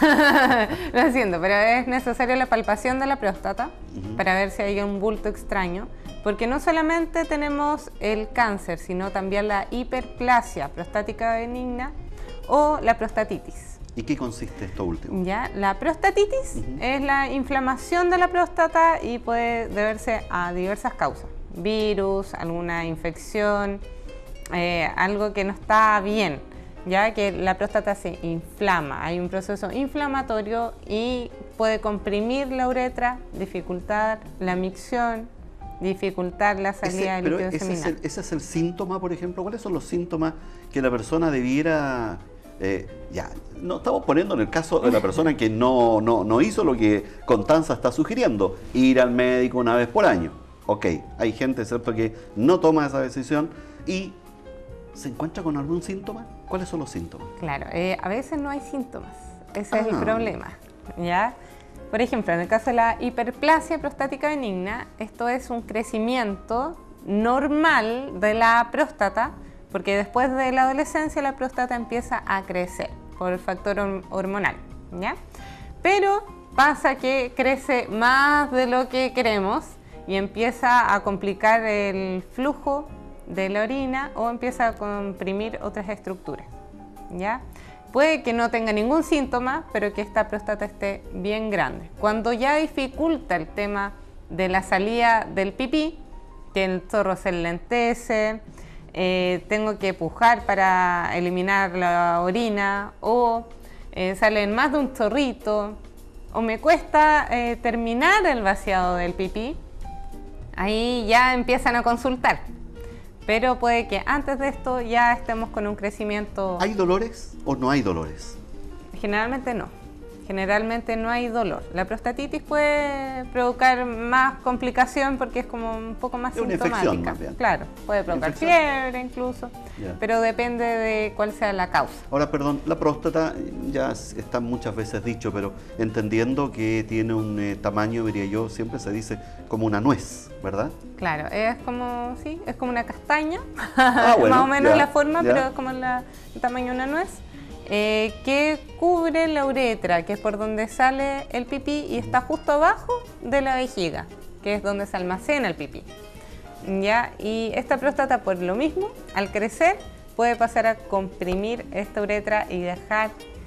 Lo siento, pero es necesaria la palpación de la próstata uh-huh. para ver si hay un bulto extraño, porque no solamente tenemos el cáncer, sino también la hiperplasia prostática benigna o la prostatitis. ¿Y qué consiste esto último? Ya, la prostatitis uh-huh. es la inflamación de la próstata y puede deberse a diversas causas: virus, alguna infección, eh, algo que no está bien, ya que la próstata se inflama, hay un proceso inflamatorio y puede comprimir la uretra, dificultar la micción, dificultar la salida ese, del líquido pero ese seminal. Es el, ese es el síntoma, por ejemplo. ¿Cuáles son los síntomas que la persona debiera... Eh, ya, no estamos poniendo en el caso de la persona que no, no, no hizo lo que Constanza está sugiriendo, ir al médico una vez por año. Ok, hay gente, ¿cierto?, que no toma esa decisión y se encuentra con algún síntoma. ¿Cuáles son los síntomas? Claro, eh, a veces no hay síntomas, ese ah. es el problema, ¿ya? Por ejemplo, en el caso de la hiperplasia prostática benigna, esto es un crecimiento normal de la próstata, porque después de la adolescencia la próstata empieza a crecer por el factor hormonal, ¿ya? Pero pasa que crece más de lo que queremos y empieza a complicar el flujo de la orina o empieza a comprimir otras estructuras, ¿ya? Puede que no tenga ningún síntoma, pero que esta próstata esté bien grande. Cuando ya dificulta el tema de la salida del pipí, que el chorro se enlentece, eh, tengo que pujar para eliminar la orina, o eh, salen más de un chorrito, o me cuesta eh, terminar el vaciado del pipí, ahí ya empiezan a consultar. Pero puede que antes de esto ya estemos con un crecimiento... ¿Hay dolores o no hay dolores? Generalmente no. Generalmente no hay dolor. La prostatitis puede provocar más complicación porque es como un poco más es sintomática. Una infección, más bien. Claro, puede provocar infección. fiebre incluso, yeah. pero depende de cuál sea la causa. Ahora, perdón, la próstata ya está muchas veces dicho, pero entendiendo que tiene un eh, tamaño, diría yo, siempre se dice como una nuez, ¿verdad? Claro, es como, sí, es como una castaña, ah, bueno, más o menos ya, la forma, ya. pero es como la, el tamaño de una nuez. Eh, que cubre la uretra, que es por donde sale el pipí y está justo abajo de la vejiga, que es donde se almacena el pipí, ¿ya? Y esta próstata, por lo mismo, al crecer, puede pasar a comprimir esta uretra y dejar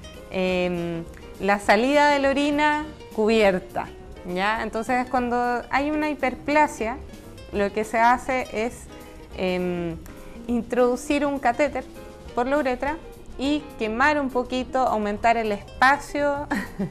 eh, la salida de la orina cubierta, ¿ya? Entonces, cuando hay una hiperplasia, lo que se hace es eh, introducir un catéter por la uretra y quemar un poquito, aumentar el espacio,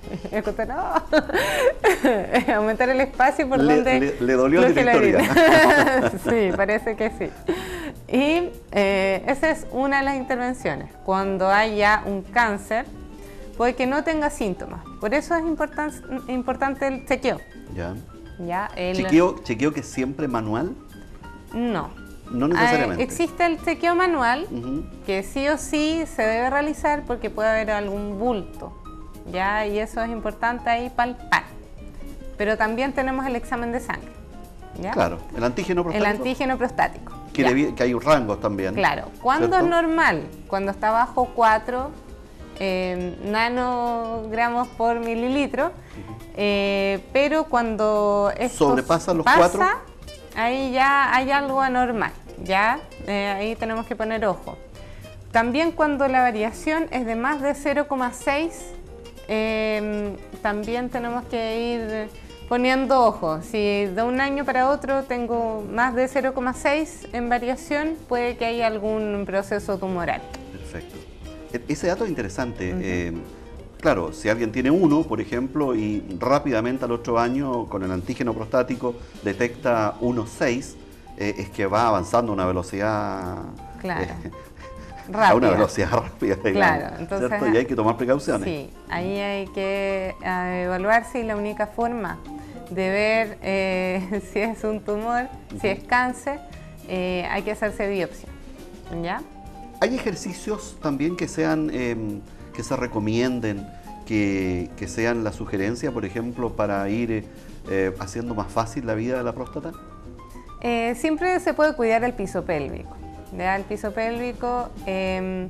aumentar el espacio por le, donde... Le, le dolió la directoria. Sí, parece que sí. Y eh, esa es una de las intervenciones. Cuando hay ya un cáncer, puede que no tenga síntomas. Por eso es importan importante el chequeo. Ya. ¿Ya? El... ¿Chequeo, ¿Chequeo que es siempre manual? No. No necesariamente. Eh, existe el chequeo manual, Uh-huh. que sí o sí se debe realizar porque puede haber algún bulto, ¿ya? Y eso es importante ahí palpar. Pero también tenemos el examen de sangre, ¿ya? Claro, el antígeno prostático. El antígeno prostático. Que, debi- que hay rangos también. Claro. ¿Cuándo ¿cierto? es normal? Cuando está bajo cuatro eh, nanogramos por mililitro, uh-huh. eh, pero cuando esto sobrepasa los pasa, cuatro, ahí ya hay algo anormal, ¿ya? Eh, ahí tenemos que poner ojo. También cuando la variación es de más de cero coma seis, eh, también tenemos que ir poniendo ojo. Si de un año para otro tengo más de cero coma seis en variación, puede que haya algún proceso tumoral. Perfecto. Ese dato es interesante. Uh-huh. eh, claro, si alguien tiene uno, por ejemplo, y rápidamente al otro año con el antígeno prostático detecta uno coma seis, eh, es que va avanzando a una velocidad... Claro. Eh, rápida. A una velocidad rápida, digamos, claro, entonces, ¿cierto? Y hay que tomar precauciones. Sí, ahí hay que uh, evaluar si la única forma de ver eh, si es un tumor, uh-huh. si es cáncer, eh, hay que hacerse biopsia, ¿ya? ¿Hay ejercicios también que sean, eh, que se recomienden, que, que sean la sugerencia, por ejemplo, para ir eh, haciendo más fácil la vida de la próstata? Eh, siempre se puede cuidar el piso pélvico. ¿Ya? El piso pélvico, eh,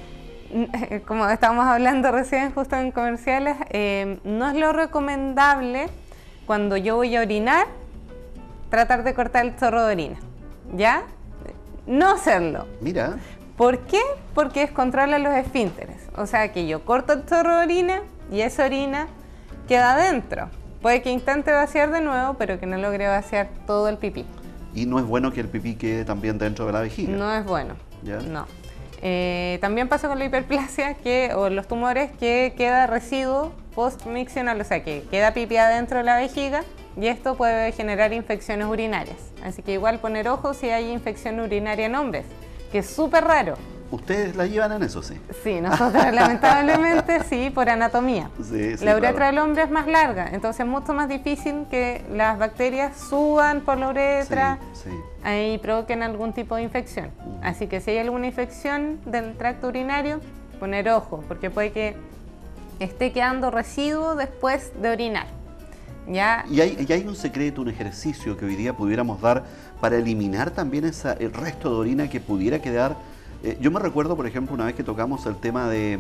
como estábamos hablando recién justo en comerciales, eh, no es lo recomendable cuando yo voy a orinar, tratar de cortar el chorro de orina, ¿ya? No hacerlo. Mira. ¿Por qué? Porque descontrola los esfínteres. O sea que yo corto el chorro de orina y esa orina queda adentro. Puede que intente vaciar de nuevo, pero que no logre vaciar todo el pipí. Y no es bueno que el pipí quede también dentro de la vejiga. No es bueno. ¿Ya? No. Eh, también pasa con la hiperplasia que, o los tumores, que queda residuo post-miccional, o sea que queda pipí adentro de la vejiga y esto puede generar infecciones urinarias. Así que igual poner ojo si hay infección urinaria en hombres, que es súper raro. ¿Ustedes la llevan en eso, sí? Sí, nosotros lamentablemente sí, por anatomía. Sí, sí, la uretra claro. del hombre es más larga, entonces es mucho más difícil que las bacterias suban por la uretra sí, sí. y provoquen algún tipo de infección. Uh-huh. Así que si hay alguna infección del tracto urinario, poner ojo, porque puede que esté quedando residuo después de orinar. ¿Ya? ¿Y hay, y hay un secreto, un ejercicio que hoy día pudiéramos dar para eliminar también esa, el resto de orina que pudiera quedar? Eh, yo me recuerdo, por ejemplo, una vez que tocamos el tema de,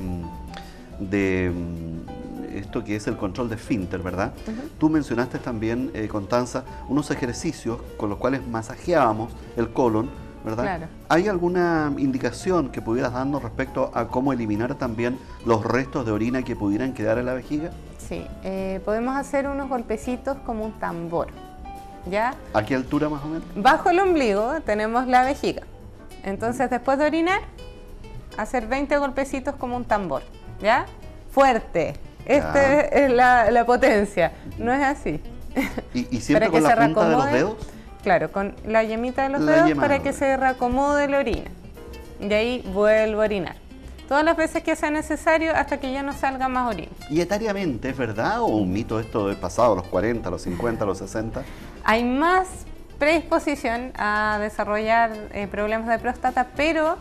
de esto que es el control de esfínter, ¿verdad? Uh-huh. Tú mencionaste también, eh, Constanza, unos ejercicios con los cuales masajeábamos el colon, ¿verdad? Claro. ¿Hay alguna indicación que pudieras darnos respecto a cómo eliminar también los restos de orina que pudieran quedar en la vejiga? Sí, eh, podemos hacer unos golpecitos como un tambor, ¿ya? ¿A qué altura más o menos? Bajo el ombligo tenemos la vejiga. Entonces, después de orinar, hacer veinte golpecitos como un tambor, ¿ya? Fuerte. Esta ya. es la, la potencia. No es así. ¿Y, y siempre con la punta de los dedos? Claro, con la yemita de los la dedos para que se reacomode la orina. De ahí vuelvo a orinar. Todas las veces que sea necesario hasta que ya no salga más orina. ¿Y etariamente es verdad o un mito esto de pasado, los cuarenta, los cincuenta, los sesenta? Hay más predisposición a desarrollar eh, problemas de próstata, pero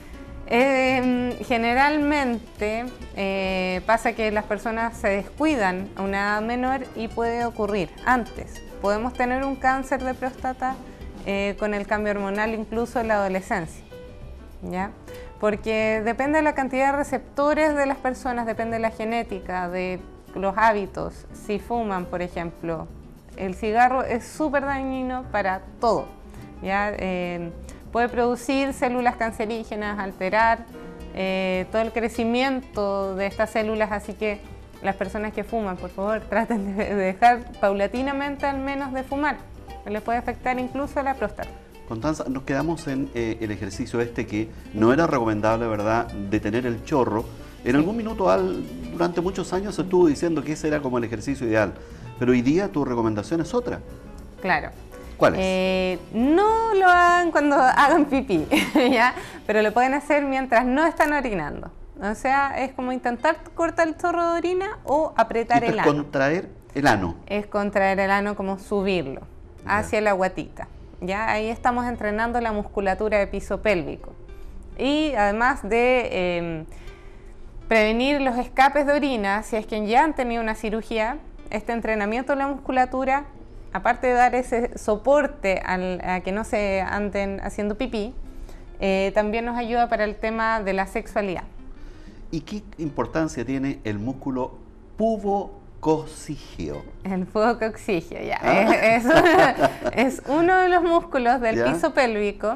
eh, generalmente eh, pasa que las personas se descuidan a una edad menor y puede ocurrir antes. Podemos tener un cáncer de próstata eh, con el cambio hormonal incluso en la adolescencia, ¿ya? Porque depende de la cantidad de receptores de las personas, depende de la genética, de los hábitos. Si fuman, por ejemplo, el cigarro es súper dañino para todo, ¿ya? Eh, puede producir células cancerígenas, alterar eh, todo el crecimiento de estas células, así que las personas que fuman, por favor, traten de dejar paulatinamente al menos de fumar, les puede afectar incluso a la próstata. Constanza, nos quedamos en eh, el ejercicio este que no era recomendable, ¿verdad?, detener el chorro. En algún minuto, al, durante muchos años se estuvo diciendo que ese era como el ejercicio ideal, pero hoy día tu recomendación es otra. Claro. ¿Cuáles? Eh, no lo hagan cuando hagan pipí, ¿ya? Pero lo pueden hacer mientras no están orinando. O sea, es como intentar cortar el chorro de orina o apretar el ano. Es contraer el ano. Es contraer el ano, como subirlo hacia ya. la guatita. ¿Ya? Ahí estamos entrenando la musculatura de piso pélvico. Y además de eh, prevenir los escapes de orina, si es que ya han tenido una cirugía, este entrenamiento de la musculatura, aparte de dar ese soporte al, a que no se anden haciendo pipí, eh, también nos ayuda para el tema de la sexualidad. ¿Y qué importancia tiene el músculo pubococcígeo? El pubococcígeo, ya. ¿Ah? Es, es, es uno de los músculos del ¿Ya? piso pélvico.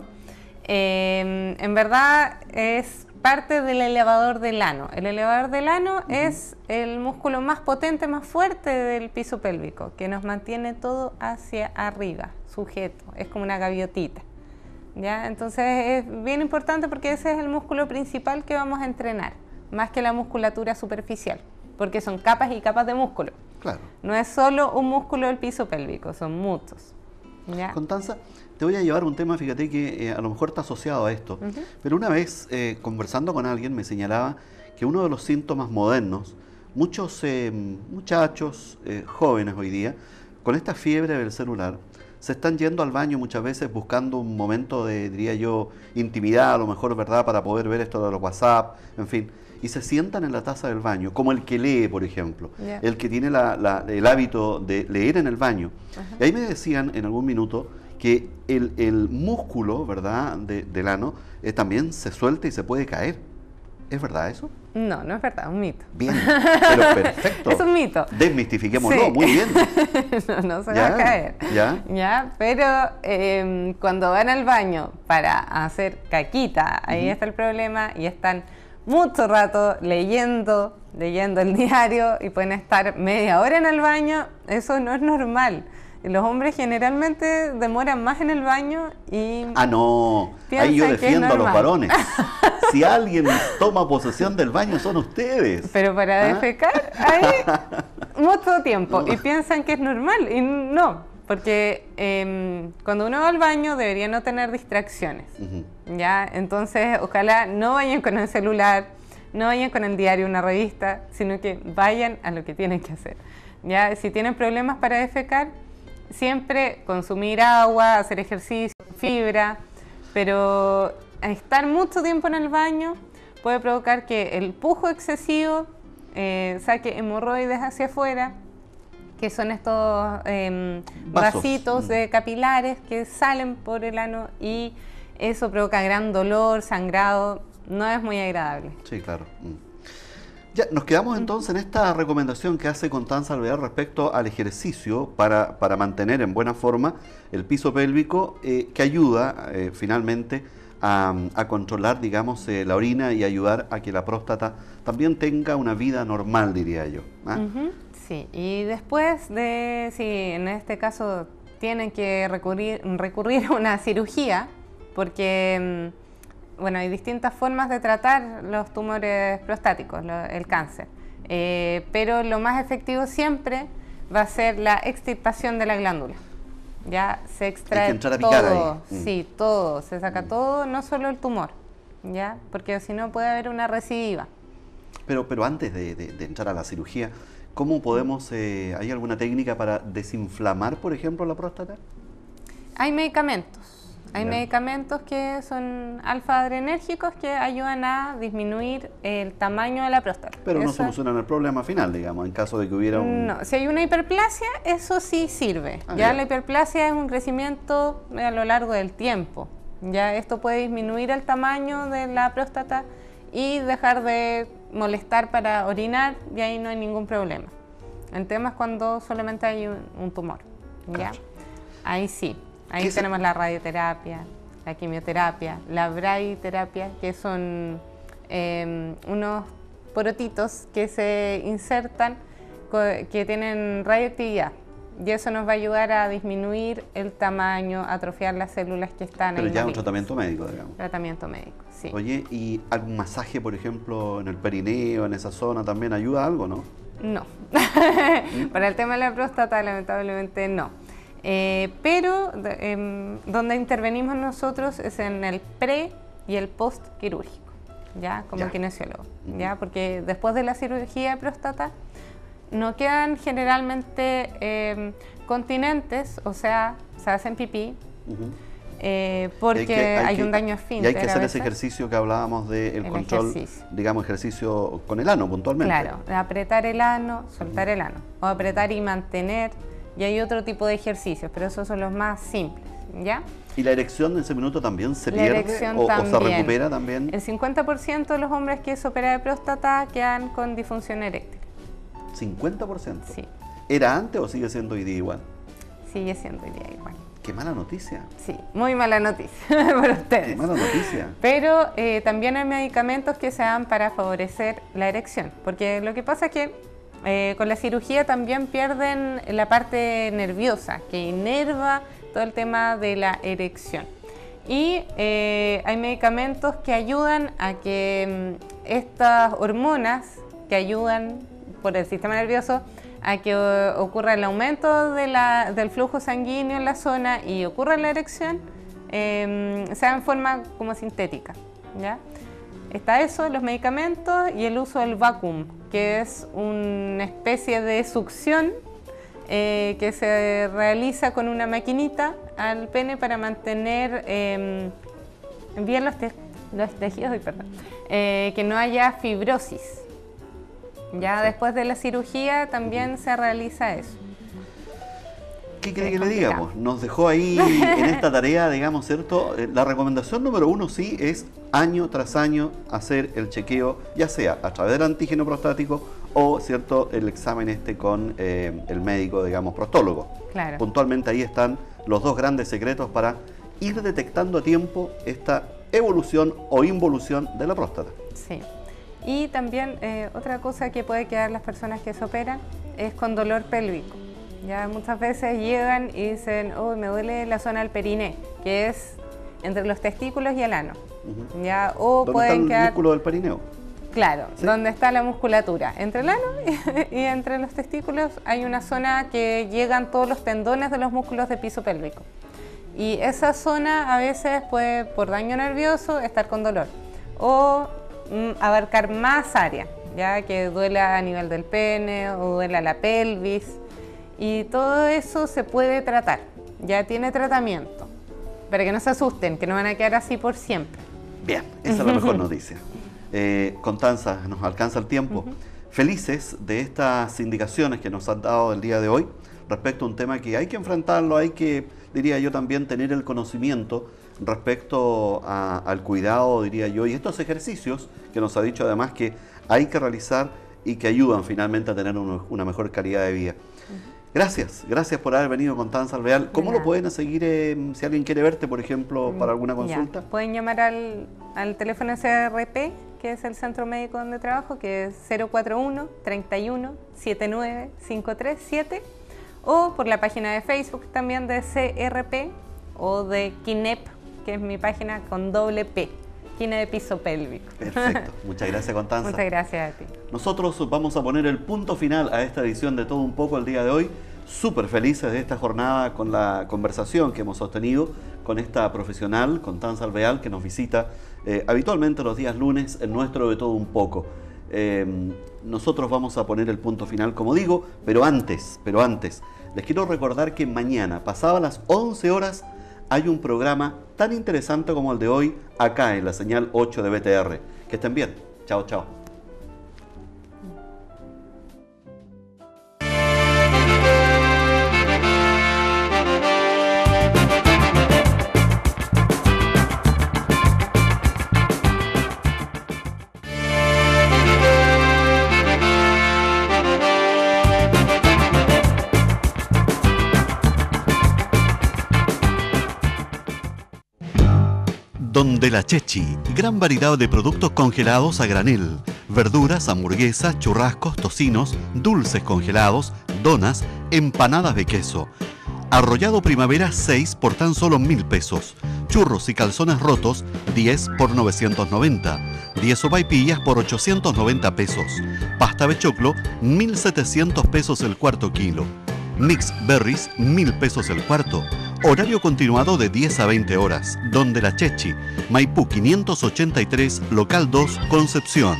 Eh, en verdad es parte del elevador del ano. El elevador del ano uh-huh. es el músculo más potente, más fuerte del piso pélvico, que nos mantiene todo hacia arriba, sujeto. Es como una gaviotita. ¿Ya? Entonces es bien importante porque ese es el músculo principal que vamos a entrenar, más que la musculatura superficial, porque son capas y capas de músculo. Claro. No es solo un músculo del piso pélvico, son muchos. ¿Ya? Constanza, te voy a llevar un tema, fíjate que eh, a lo mejor está asociado a esto, uh-huh. pero una vez eh, conversando con alguien me señalaba que uno de los síntomas modernos, muchos eh, muchachos eh, jóvenes hoy día, con esta fiebre del celular, se están yendo al baño muchas veces buscando un momento de, diría yo, intimidad, a lo mejor, ¿verdad?, para poder ver esto de los WhatsApp, en fin, y se sientan en la taza del baño, como el que lee, por ejemplo, yeah. el que tiene la, la, el hábito de leer en el baño. Uh-huh. Y ahí me decían en algún minuto que el, el músculo, ¿verdad?, de, del ano eh, también se suelta y se puede caer. ¿Es verdad eso? No, no es verdad, es un mito. Bien, pero perfecto. Es un mito. Desmistifiquémoslo, sí. Muy bien. no, no se ya, va a caer. Ya. Ya, pero eh, cuando van al baño para hacer caquita, ahí uh-huh. está el problema y están mucho rato leyendo, leyendo el diario y pueden estar media hora en el baño. Eso no es normal. Los hombres generalmente demoran más en el baño y... Ah, no. Ahí yo defiendo a los varones. Si alguien toma posesión del baño son ustedes. Pero para ¿Ah? defecar hay mucho tiempo no. y piensan que es normal y no, porque eh, cuando uno va al baño debería no tener distracciones. Uh-huh. ¿Ya? Entonces ojalá no vayan con el celular, no vayan con el diario, una revista, sino que vayan a lo que tienen que hacer. ¿Ya? Si tienen problemas para defecar, siempre consumir agua, hacer ejercicio, fibra, pero estar mucho tiempo en el baño puede provocar que el pujo excesivo eh, saque hemorroides hacia afuera, que son estos eh, vasitos de capilares que salen por el ano y eso provoca gran dolor, sangrado, no es muy agradable. Sí, claro. Ya, nos quedamos entonces en esta recomendación que hace Constanza Alvear respecto al ejercicio para, para mantener en buena forma el piso pélvico, eh, que ayuda eh, finalmente a, a controlar, digamos, eh, la orina y ayudar a que la próstata también tenga una vida normal, diría yo. ¿Ah? Uh-huh. Sí, y después de, si en este caso tienen que recurrir, recurrir a una cirugía, porque... Bueno, hay distintas formas de tratar los tumores prostáticos, lo, el cáncer, eh, pero lo más efectivo siempre va a ser la extirpación de la glándula. Ya se extrae todo, mm. sí, todo, se saca mm. todo, no solo el tumor, ya, porque si no puede haber una recidiva. Pero, pero antes de, de, de entrar a la cirugía, ¿cómo podemos, eh, hay alguna técnica para desinflamar, por ejemplo, la próstata? Hay medicamentos. Hay yeah. medicamentos que son alfa-adrenérgicos que ayudan a disminuir el tamaño de la próstata. Pero eso... no solucionan el problema final, digamos, en caso de que hubiera un... No, si hay una hiperplasia, eso sí sirve. Ah, ya yeah. la hiperplasia es un crecimiento a lo largo del tiempo. Ya esto puede disminuir el tamaño de la próstata y dejar de molestar para orinar y ahí no hay ningún problema. El tema es cuando solamente hay un, un tumor. ¿Ya? Claro. Ahí sí. Ahí tenemos la radioterapia, la quimioterapia, la braditerapia, que son eh, unos porotitos que se insertan, que tienen radioactividad. Y eso nos va a ayudar a disminuir el tamaño, atrofiar las células que están Pero ahí. Pero ya es un tratamiento médico, digamos. Tratamiento médico, sí. Oye, ¿y algún masaje, por ejemplo, en el perineo, en esa zona, también ayuda algo, no? No. Para el tema de la próstata, lamentablemente, no. Eh, pero de, eh, donde intervenimos nosotros es en el pre y el post quirúrgico, ya como ya. kinesiólogo, uh-huh. ya porque después de la cirugía de próstata no quedan generalmente eh, continentes, o sea, se hacen pipí, uh-huh. eh, porque hay, que, hay, hay que, un daño esfínter. Y hay que hacer ese ejercicio que hablábamos del control, ejercicio. digamos, ejercicio con el ano puntualmente. Claro, apretar el ano, soltar uh-huh. el ano, o apretar y mantener. Y hay otro tipo de ejercicios, pero esos son los más simples, ¿ya? ¿Y la erección en ese minuto también se la pierde o, también. o se recupera también? El cincuenta por ciento de los hombres que se opera de próstata quedan con disfunción eréctil. ¿cincuenta por ciento? Sí. ¿Era antes o sigue siendo hoy día igual? Sigue siendo hoy día igual. ¡Qué mala noticia! Sí, muy mala noticia para ustedes. ¡Qué mala noticia! Pero eh, también hay medicamentos que se dan para favorecer la erección, porque lo que pasa es que Eh, con la cirugía también pierden la parte nerviosa que inerva todo el tema de la erección. Y eh, hay medicamentos que ayudan a que um, estas hormonas que ayudan por el sistema nervioso a que uh, ocurra el aumento de la, del flujo sanguíneo en la zona y ocurra la erección, eh, sea en forma como sintética, ¿ya? Está eso, los medicamentos y el uso del vacuum, que es una especie de succión eh, que se realiza con una maquinita al pene para mantener eh, bien los, te los tejidos, perdón, eh, que no haya fibrosis. Ya después de la cirugía también se realiza eso. ¿Qué quiere que le digamos? Nos dejó ahí en esta tarea, digamos, ¿cierto? La recomendación número uno sí es año tras año hacer el chequeo, ya sea a través del antígeno prostático o, ¿cierto?, el examen este con eh, el médico, digamos, prostólogo. Claro. Puntualmente ahí están los dos grandes secretos para ir detectando a tiempo esta evolución o involución de la próstata. Sí. Y también eh, otra cosa que puede quedar las personas que se operan es con dolor pélvico. Ya muchas veces llegan y dicen, oh, me duele la zona del periné, que es entre los testículos y el ano. Uh-huh. Ya, o ¿Dónde pueden está el quedar, músculo del perineo? Claro, ¿sí? Donde está la musculatura. Entre el ano y, y entre los testículos hay una zona que llegan todos los tendones de los músculos de piso pélvico. Y esa zona a veces puede, por daño nervioso, estar con dolor. O mm, abarcar más área, ya que duela a nivel del pene o duela la pelvis. Y todo eso se puede tratar, ya tiene tratamiento, para que no se asusten, que no van a quedar así por siempre. Bien, esa es la mejor noticia. Eh, Constanza, nos alcanza el tiempo. Uh-huh. Felices de estas indicaciones que nos han dado el día de hoy respecto a un tema que hay que enfrentarlo, hay que, diría yo, también tener el conocimiento respecto a, al cuidado, diría yo, y estos ejercicios que nos ha dicho además que hay que realizar y que ayudan finalmente a tener una, una mejor calidad de vida. Uh-huh. Gracias, gracias por haber venido, Constanza Alvear. ¿Cómo lo pueden seguir eh, si alguien quiere verte, por ejemplo, para alguna consulta? Ya. Pueden llamar al, al teléfono C R P, que es el centro médico donde trabajo, que es cero cuatro uno, treinta y uno, setenta y nueve, cincuenta y tres siete, o por la página de Facebook también de C R P o de KINEP, que es mi página con doble P. Quine de piso pélvico. Perfecto. Muchas gracias, Constanza. Muchas gracias a ti. Nosotros vamos a poner el punto final a esta edición de Todo Un Poco el día de hoy. Súper felices de esta jornada con la conversación que hemos sostenido con esta profesional, Constanza Alvear, que nos visita eh, habitualmente los días lunes en nuestro De Todo Un Poco. Eh, nosotros vamos a poner el punto final, como digo, pero antes, pero antes, les quiero recordar que mañana, pasadas las once horas, hay un programa tan interesante como el de hoy, acá en la señal ocho de B T R. Que estén bien. Chao, chao. Donde la Chechi, gran variedad de productos congelados a granel, verduras, hamburguesas, churrascos, tocinos, dulces congelados, donas, empanadas de queso. Arrollado Primavera seis por tan solo mil pesos. Churros y calzones rotos diez por novecientos noventa. diez sopaipillas por ochocientos noventa pesos. Pasta de choclo mil setecientos pesos el cuarto kilo. Mix Berries, mil pesos el cuarto. Horario continuado de diez a veinte horas. Donde la Chechi, Maipú quinientos ochenta y tres, local dos, Concepción.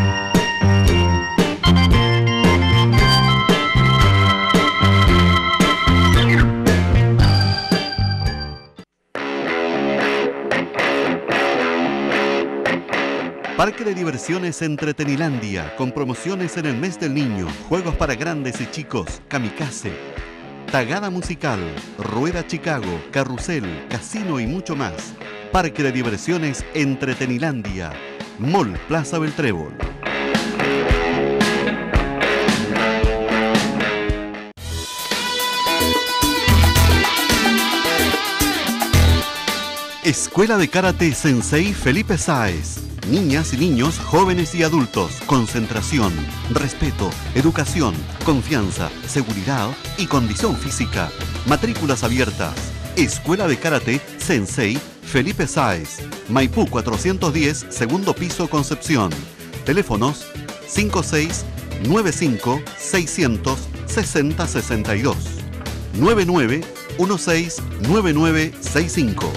Parque de diversiones Entretenilandia, con promociones en el mes del niño, juegos para grandes y chicos, kamikaze, tagada musical, rueda Chicago, carrusel, casino y mucho más. Parque de diversiones Entretenilandia, Mall Plaza Beltrébol. Escuela de Karate Sensei Felipe Sáez. Niñas y niños, jóvenes y adultos, concentración, respeto, educación, confianza, seguridad y condición física. Matrículas abiertas. Escuela de Karate Sensei Felipe Sáez. Maipú cuatrocientos diez, segundo piso, Concepción. Teléfonos cinco seis nueve cinco seiscientos sesenta sesenta y dos. nueve nueve uno seis nueve nueve seis cinco.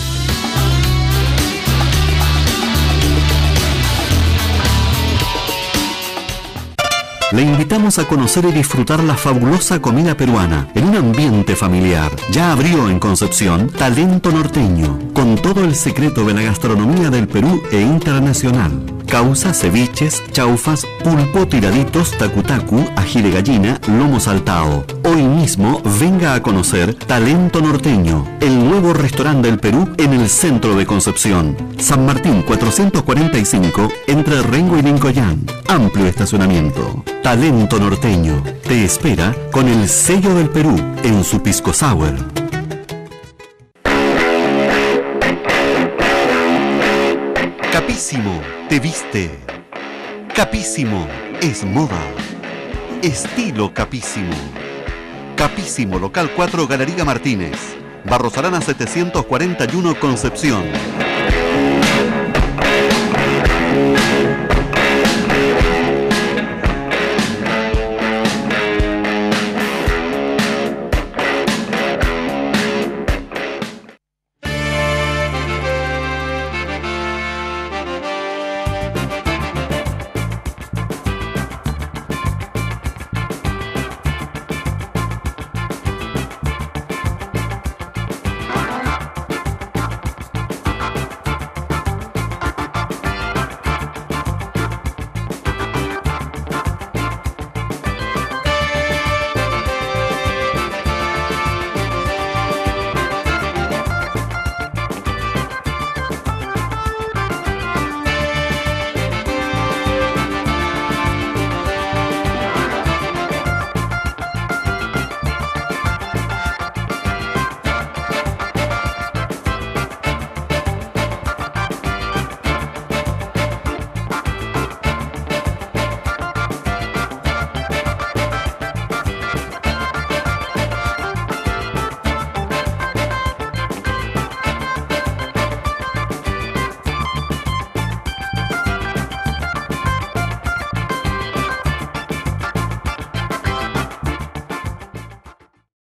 Le invitamos a conocer y disfrutar la fabulosa comida peruana en un ambiente familiar. Ya abrió en Concepción Talento Norteño, con todo el secreto de la gastronomía del Perú e internacional. Causa, ceviches, chaufas, pulpo, tiraditos, tacu-tacu, ají de gallina, lomo saltado. Hoy mismo venga a conocer Talento Norteño, el nuevo restaurante del Perú en el centro de Concepción. San Martín cuatrocientos cuarenta y cinco, entre Rengo y Lincoyán. Amplio estacionamiento. Talento Norteño te espera con el sello del Perú en su pisco sour. Capísimo te viste. Capísimo es moda. Estilo Capísimo. Capísimo, local cuatro, Galería Martínez. Barros Arana setecientos cuarenta y uno, Concepción.